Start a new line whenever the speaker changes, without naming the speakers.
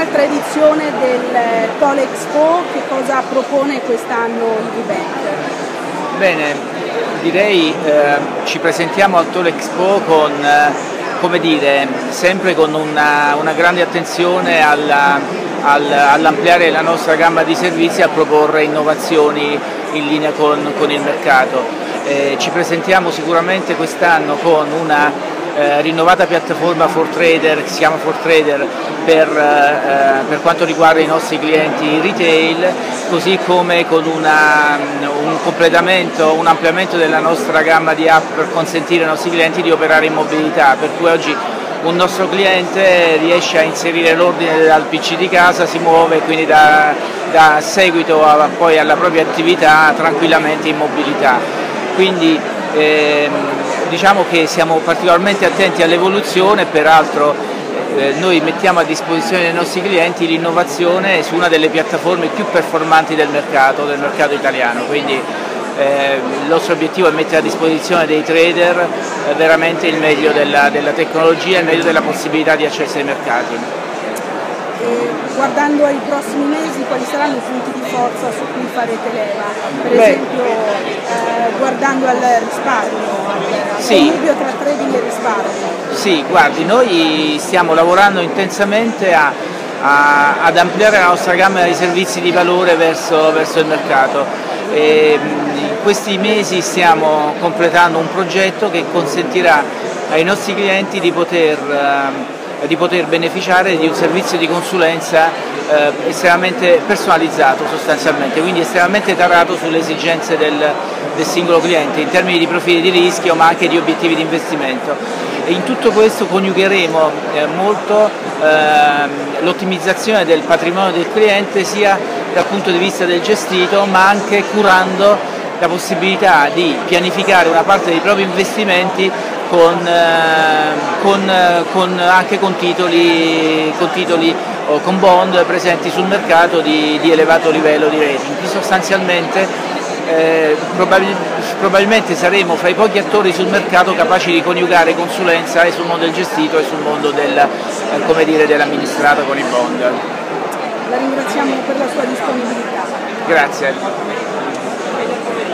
un'altra edizione del Tolexpo. Che cosa propone quest'anno il Bank?
Bene, direi ci presentiamo al Tolexpo con, come dire, sempre con una grande attenzione all'ampliare la nostra gamma di servizi e a proporre innovazioni in linea con il mercato. Ci presentiamo sicuramente quest'anno con una rinnovata piattaforma for trader, che si chiama For Trader, per quanto riguarda i nostri clienti retail, così come con un completamento, un ampliamento della nostra gamma di app per consentire ai nostri clienti di operare in mobilità, per cui oggi un nostro cliente riesce a inserire l'ordine dal PC di casa, si muove, quindi da seguito poi alla propria attività tranquillamente in mobilità. Quindi diciamo che siamo particolarmente attenti all'evoluzione, peraltro noi mettiamo a disposizione dei nostri clienti l'innovazione su una delle piattaforme più performanti del mercato italiano, quindi il nostro obiettivo è mettere a disposizione dei trader veramente il meglio della tecnologia, il meglio della possibilità di accesso ai mercati.
Guardando ai prossimi mesi, quali saranno i punti di forza su cui farete leva? Per esempio guardando al risparmio, al connubio tra trading e risparmio.
Sì, guardi, noi stiamo lavorando intensamente ad ampliare la nostra gamma di servizi di valore verso il mercato. In questi mesi stiamo completando un progetto che consentirà ai nostri clienti di poter beneficiare di un servizio di consulenza estremamente personalizzato sostanzialmente, quindi estremamente tarato sulle esigenze del singolo cliente in termini di profili di rischio ma anche di obiettivi di investimento. E in tutto questo coniugheremo molto l'ottimizzazione del patrimonio del cliente sia dal punto di vista del gestito ma anche curando la possibilità di pianificare una parte dei propri investimenti anche con titoli o con bond presenti sul mercato di elevato livello di rating. Qui sostanzialmente probabilmente saremo fra i pochi attori sul mercato capaci di coniugare consulenza sul mondo del gestito e sul mondo dell'amministrato con i bond.
La ringraziamo per la sua disponibilità.
Grazie.